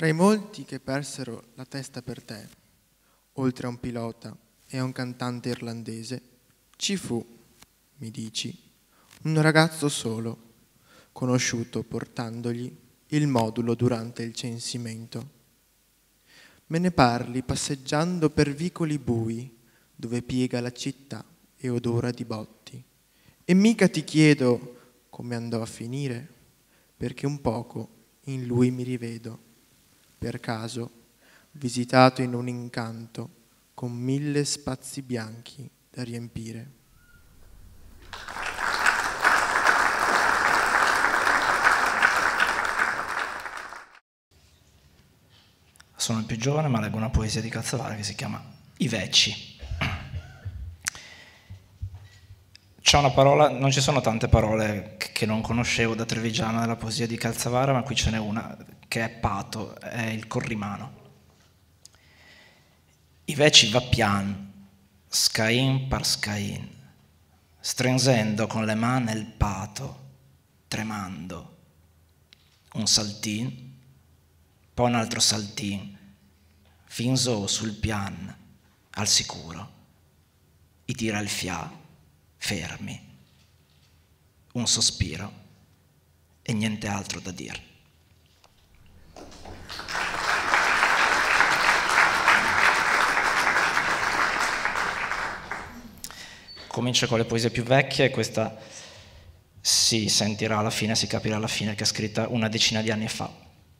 Tra i molti che persero la testa per te, oltre a un pilota e a un cantante irlandese, ci fu, mi dici, un ragazzo solo, conosciuto portandogli il modulo durante il censimento. Me ne parli passeggiando per vicoli bui, dove piega la città e odora di botti. E mica ti chiedo come andò a finire, perché un poco in lui mi rivedo. Per caso, visitato in un incanto, con 1000 spazi bianchi da riempire. Sono il più giovane, ma leggo una poesia di Calzavara che si chiama I Vecchi. C'è una parola, non ci sono tante parole che non conoscevo da trevigiana nella poesia di Calzavara, ma qui ce n'è una che è pato, è il corrimano. I veci va pian, scain par scain, stringendo con le mani il pato, tremando. Un saltin, poi un altro saltin, finzo sul pian, al sicuro. I tira il fià, fermi. Un sospiro e niente altro da dire. Comincio con le poesie più vecchie, questa si sentirà alla fine, si capirà alla fine, che è scritta una decina di anni fa.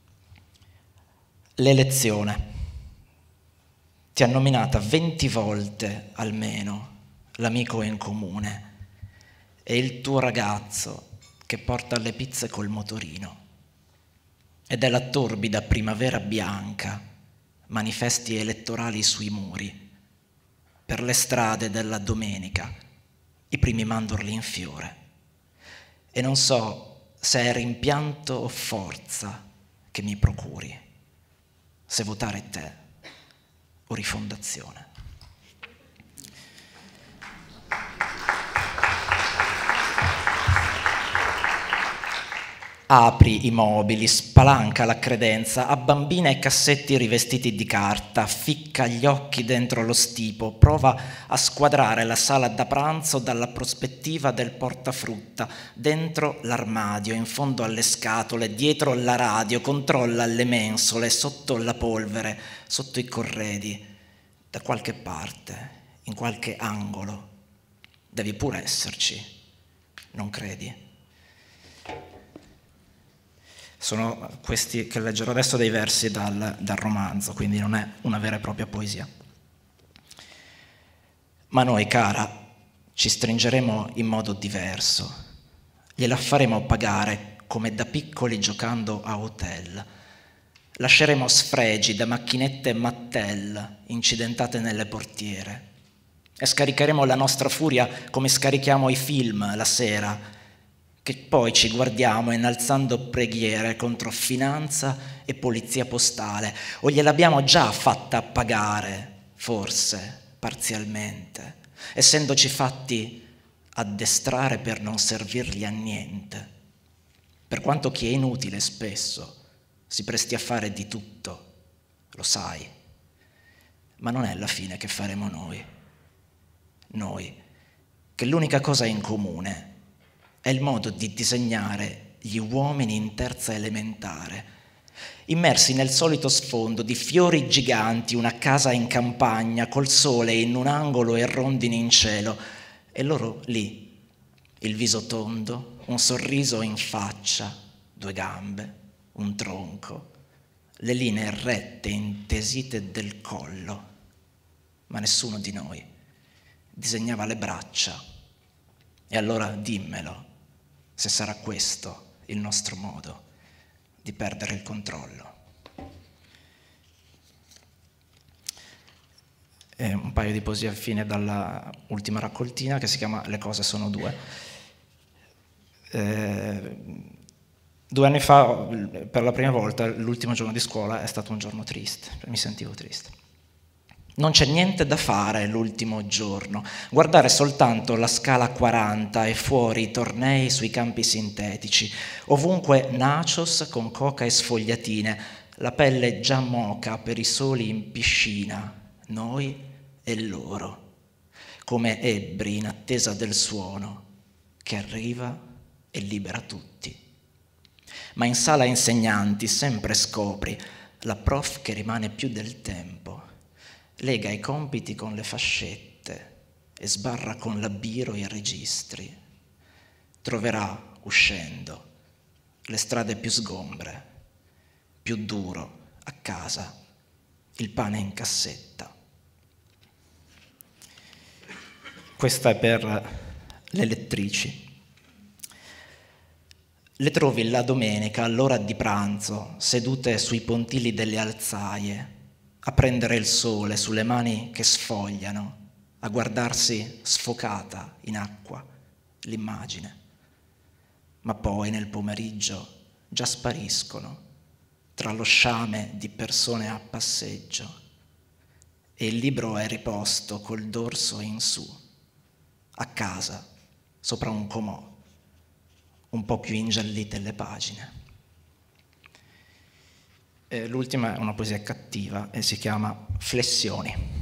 L'elezione. Ti ha nominata 20 volte almeno l'amico in comune e il tuo ragazzo che porta le pizze col motorino. Ed è la torbida primavera bianca, manifesti elettorali sui muri, per le strade della domenica, i primi mandorli in fiore. E non so se è rimpianto o forza che mi procuri, se votare te o rifondazione. Apri i mobili, spalanca la credenza a bambine e cassetti rivestiti di carta, ficca gli occhi dentro lo stipo, prova a squadrare la sala da pranzo dalla prospettiva del portafrutta, dentro l'armadio, in fondo alle scatole, dietro la radio, controlla le mensole, sotto la polvere, sotto i corredi, da qualche parte, in qualche angolo. Devi pure esserci, non credi? Sono questi che leggerò adesso dei versi dal romanzo, quindi non è una vera e propria poesia. Ma noi, cara, ci stringeremo in modo diverso. Gliela faremo pagare come da piccoli giocando a hotel. Lasceremo sfregi da macchinette Mattel incidentate nelle portiere. E scaricheremo la nostra furia come scarichiamo i film la sera, che poi ci guardiamo innalzando preghiere contro finanza e polizia postale, o gliel'abbiamo già fatta pagare, forse, parzialmente, essendoci fatti addestrare per non servirgli a niente, per quanto chi è inutile spesso si presti a fare di tutto, lo sai, ma non è la fine che faremo noi, che l'unica cosa in comune è il modo di disegnare gli uomini in terza elementare, immersi nel solito sfondo di fiori giganti, una casa in campagna, col sole in un angolo e rondini in cielo, e loro lì, il viso tondo, un sorriso in faccia, 2 gambe, un tronco, le linee rette intesite del collo, ma nessuno di noi disegnava le braccia. E allora dimmelo, se sarà questo il nostro modo di perdere il controllo. E un paio di poesie fine dalla ultima raccoltina che si chiama Le cose sono due. 2 anni fa, per la prima volta, l'ultimo giorno di scuola è stato un giorno triste, mi sentivo triste. Non c'è niente da fare l'ultimo giorno, guardare soltanto la scala 40 e fuori i tornei sui campi sintetici, ovunque nachos con coca e sfogliatine, la pelle già moca per i soli in piscina, noi e loro, come ebbri in attesa del suono che arriva e libera tutti. Ma in sala insegnanti sempre scopri la prof che rimane più del tempo, lega i compiti con le fascette e sbarra con la biro i registri. Troverà, uscendo, le strade più sgombre, più duro, a casa, il pane in cassetta. Questa è per le lettrici. Le trovi la domenica all'ora di pranzo, sedute sui pontili delle alzaie, a prendere il sole sulle mani che sfogliano, a guardarsi sfocata in acqua l'immagine. Ma poi nel pomeriggio già spariscono tra lo sciame di persone a passeggio e il libro è riposto col dorso in su, a casa, sopra un comò, un po' più ingiallite le pagine. L'ultima è una poesia cattiva e si chiama Flessioni.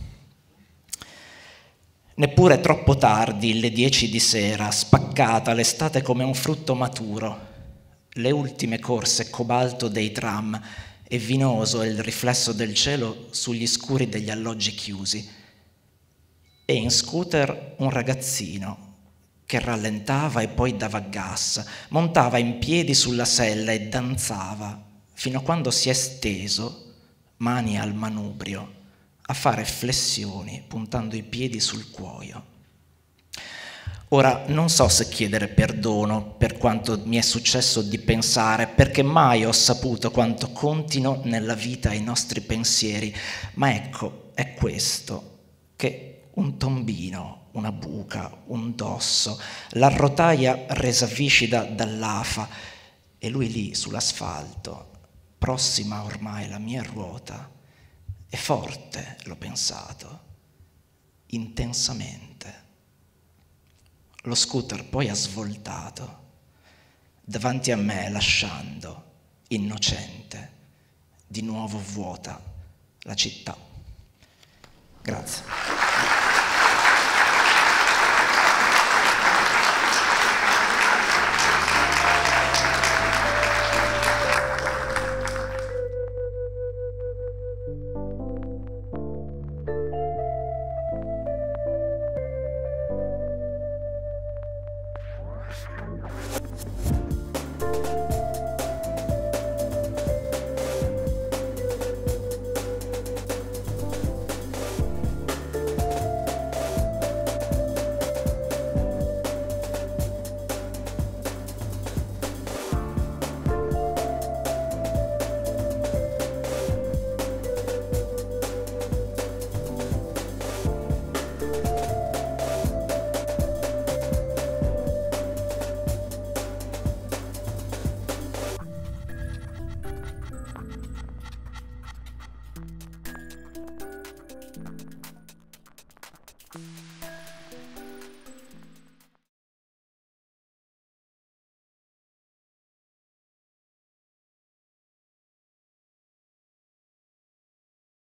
Neppure troppo tardi, le 10 di sera, spaccata l'estate come un frutto maturo, le ultime corse cobalto dei tram e vinoso il riflesso del cielo sugli scuri degli alloggi chiusi, e in scooter un ragazzino che rallentava e poi dava gas, montava in piedi sulla sella e danzava fino a quando si è steso, mani al manubrio, a fare flessioni puntando i piedi sul cuoio. Ora non so se chiedere perdono per quanto mi è successo di pensare, perché mai ho saputo quanto contino nella vita i nostri pensieri, ma ecco, è questo, che un tombino, una buca, un dosso, la rotaia resa viscida dall'afa e lui lì sull'asfalto, prossima ormai la mia ruota, e forte l'ho pensato, intensamente. Lo scooter poi ha svoltato davanti a me, lasciando, innocente, di nuovo vuota la città. Grazie.